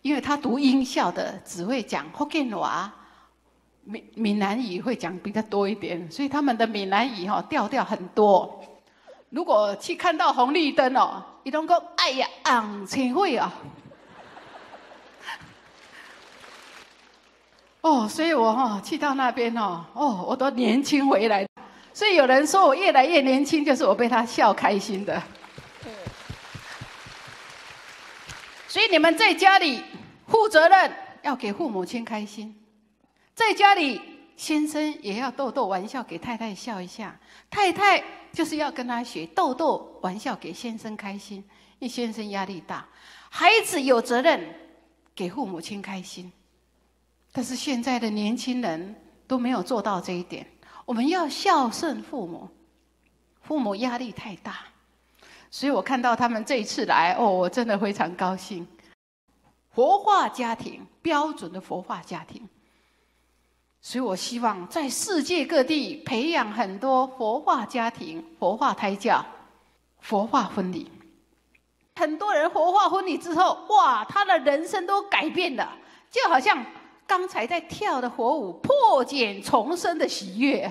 因为他读英校的，只会讲福建话，闽南语会讲比较多一点，所以他们的闽南语调调很多。如果去看到红绿灯哦，他都说哎呀，请会哦。所以我去到那边我都年轻回来。所以有人说我越来越年轻，就是我被他笑开心的。所以你们在家里负责任，要给父母亲开心。在家里，先生也要逗逗玩笑，给太太笑一下。太太就是要跟他学逗逗玩笑，给先生开心，因为先生压力大。孩子有责任给父母亲开心。但是现在的年轻人都没有做到这一点。我们要孝顺父母，父母压力太大，所以我看到他们这一次来，我真的非常高兴。佛化家庭，标准的佛化家庭。所以我希望在世界各地培养很多佛化家庭、佛化胎教、佛化婚礼。很多人佛化婚礼之后，哇，他的人生都改变了，就好像刚才在跳的火舞，破茧重生的喜悦。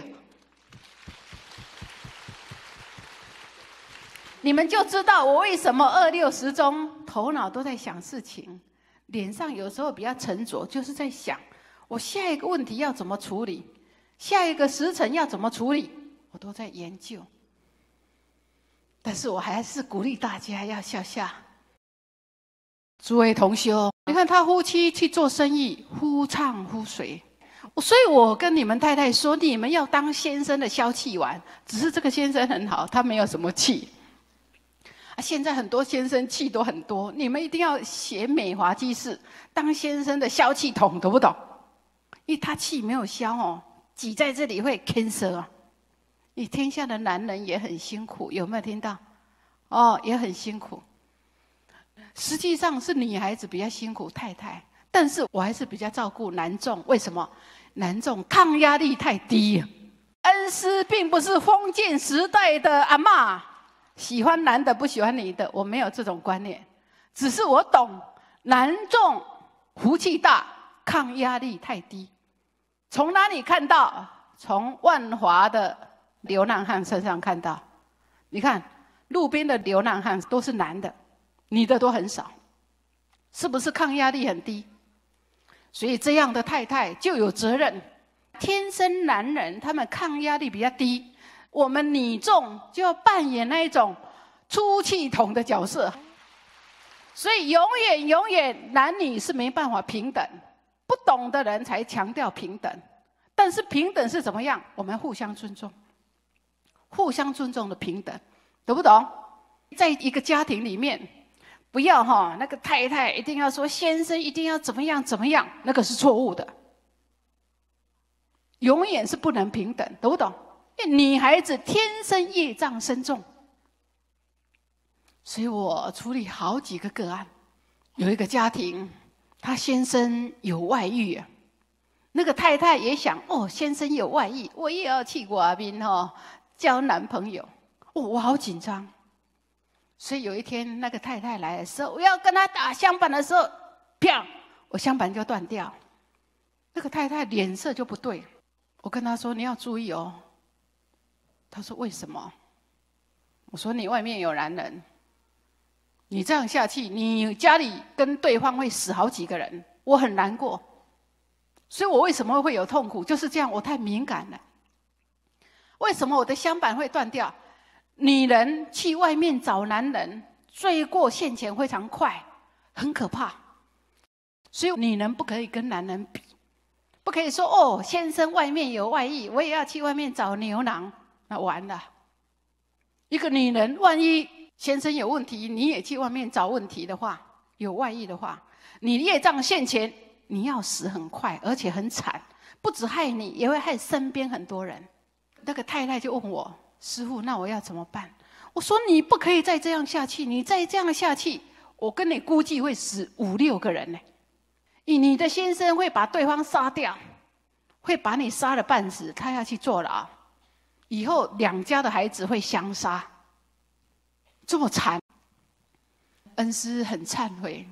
你们就知道我为什么20-60中头脑都在想事情，脸上有时候比较沉着，就是在想我下一个问题要怎么处理，下一个时辰要怎么处理，我都在研究。但是我还是鼓励大家要笑笑。诸位同修，你看他夫妻去做生意，忽唱忽随，所以我跟你们太太说，你们要当先生的消气丸。只是这个先生很好，他没有什么气。现在很多先生气都很多，你们一定要学美华居士，当先生的消气筒，懂不懂？因为他气没有消挤在这里会 cancer。你天下的男人也很辛苦，有没有听到？也很辛苦。实际上是女孩子比较辛苦，太太。但是我还是比较照顾男众，为什么？男众抗压力太低。恩师并不是封建时代的阿嬷，喜欢男的不喜欢女的，我没有这种观念。只是我懂，男众福气大，抗压力太低。从哪里看到？从万华的流浪汉身上看到。你看路边的流浪汉都是男的，女的都很少，是不是抗压力很低？所以这样的太太就有责任。天生男人他们抗压力比较低，我们女众就要扮演那一种出气筒的角色。所以永远男女是没办法平等，不懂的人才强调平等。但是平等是怎么样？我们互相尊重，互相尊重的平等，懂不懂？在一个家庭里面，不要那个太太一定要说先生一定要怎么样怎么样，那个是错误的。永远是不能平等，懂不懂？因为女孩子天生业障深重，所以我处理好几个个案。有一个家庭，他先生有外遇啊，那个太太也想先生有外遇，我也要去外面交男朋友。我好紧张。所以有一天那个太太来的时候，我要跟他打香板的时候，啪，我香板就断掉。那个太太脸色就不对，我跟她说你要注意哦。她说为什么？我说你外面有男人，你这样下去，你家里跟对方会死好几个人，我很难过。所以我为什么会有痛苦？就是这样，我太敏感了。为什么我的香板会断掉？女人去外面找男人，罪过现前非常快，很可怕。所以女人不可以跟男人比，不可以说先生外面有外遇，我也要去外面找牛郎，那完了。一个女人万一先生有问题，你也去外面找问题的话，有外遇的话，你业障现前，你要死很快，而且很惨，不止害你，也会害身边很多人。那个太太就问我，师父，那我要怎么办？我说你不可以再这样下去，你再这样下去，我跟你估计会死5-6个人呢。你的先生会把对方杀掉，会把你杀了半死，他要去坐牢，以后2家的孩子会相杀，这么惨。恩师很忏悔，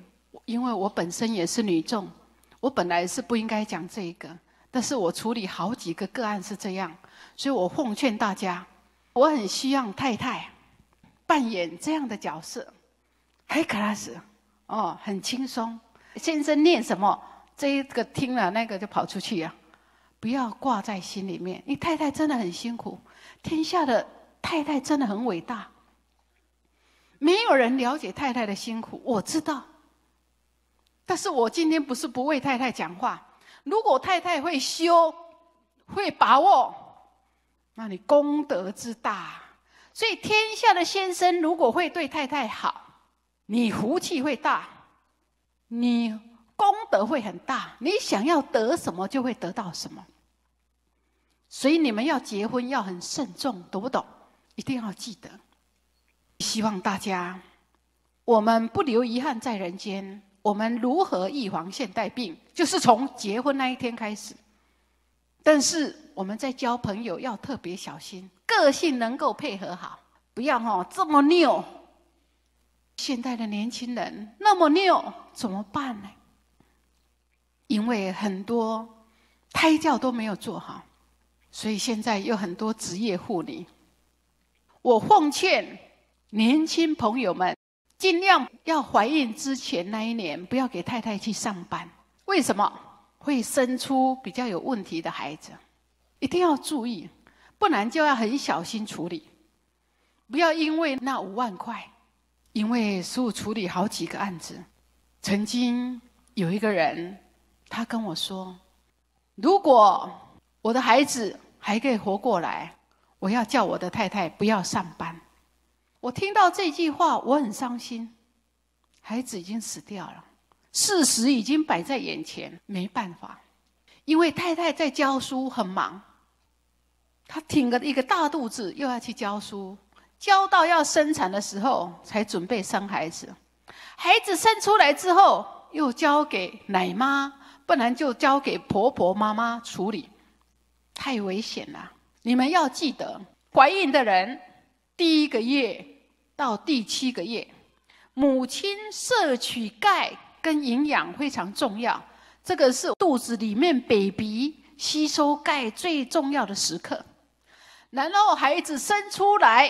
因为我本身也是女众，我本来是不应该讲这个，但是我处理好几个个案是这样，所以我奉劝大家，我很希望太太扮演这样的角色，很可拉斯哦，很轻松。先生念什么，这一个听了那个就跑出去啊，不要挂在心里面。你太太真的很辛苦，天下的太太真的很伟大，没有人了解太太的辛苦，我知道。但是我今天不是不为太太讲话，如果太太会修，会把握，那你功德之大。所以天下的先生如果会对太太好，你福气会大，你功德会很大，你想要得什么就会得到什么。所以你们要结婚要很慎重，懂不懂？一定要记得。希望大家，我们不留遗憾在人间。我们如何预防现代病，就是从结婚那一天开始。但是我们在交朋友要特别小心，个性能够配合好，不要这么拗。现在的年轻人那么拗怎么办呢？因为很多胎教都没有做好，所以现在有很多职业妇女。我奉劝年轻朋友们，尽量要怀孕之前那一年不要给太太去上班。为什么？会生出比较有问题的孩子，一定要注意，不然就要很小心处理。不要因为那5万块，因为师父处理好几个案子。曾经有一个人，他跟我说，如果我的孩子还可以活过来，我要叫我的太太不要上班。我听到这句话，我很伤心。孩子已经死掉了，事实已经摆在眼前，没办法。因为太太在教书很忙，她挺着一个大肚子，又要去教书，教到要生产的时候才准备生孩子。孩子生出来之后，又交给奶妈，不然就交给婆婆妈妈处理，太危险了。你们要记得，怀孕的人第1个月到第7个月，母亲摄取钙跟营养非常重要，这个是肚子里面 baby 吸收钙最重要的时刻。然后孩子生出来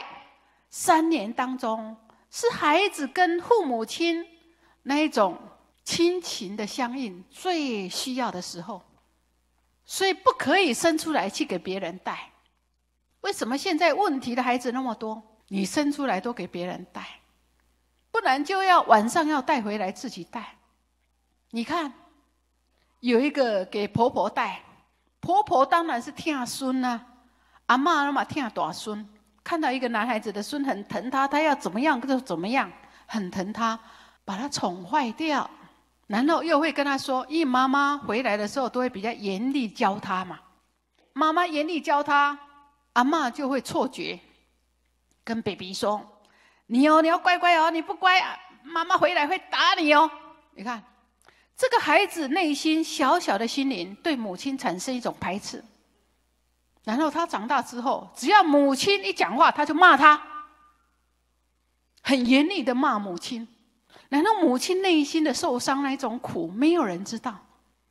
3年当中，是孩子跟父母亲那一种亲情的相应最需要的时候，所以不可以生出来去给别人带。为什么现在问题的孩子那么多？你生出来都给别人带，不然就要晚上要带回来自己带。你看，有一个给婆婆带，婆婆当然是疼孙啊，阿嬷那么疼大孙。看到一个男孩子的孙很疼他，他要怎么样就怎么样，很疼他，把他宠坏掉。然后又会跟他说，因为妈妈回来的时候都会比较严厉教他嘛，妈妈严厉教他，阿嬷就会错觉，跟 baby 说，你要乖乖哦，你不乖，妈妈回来会打你哦。你看，这个孩子内心小小的心灵对母亲产生一种排斥，然后他长大之后，只要母亲一讲话，他就骂他，很严厉的骂母亲。然后母亲内心的受伤那一种苦，没有人知道。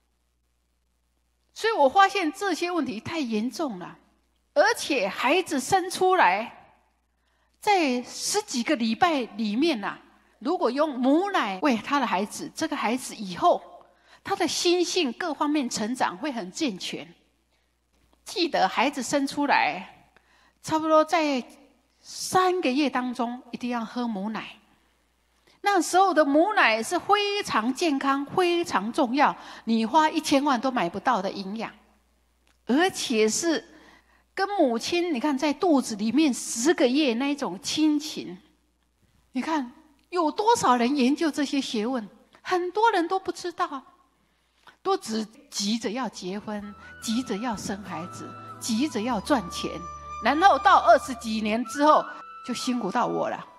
所以我发现这些问题太严重了，而且孩子生出来，在10几个礼拜里面如果用母奶喂他的孩子，这个孩子以后他的心性各方面成长会很健全。记得孩子生出来，差不多在3个月当中，一定要喝母奶。那时候的母奶是非常健康、非常重要，你花1000万都买不到的营养，而且是跟母亲，你看在肚子里面10个月那一种亲情，你看有多少人研究这些学问？很多人都不知道，都只急着要结婚，急着要生孩子，急着要赚钱，然后到20几年之后就辛苦到我了。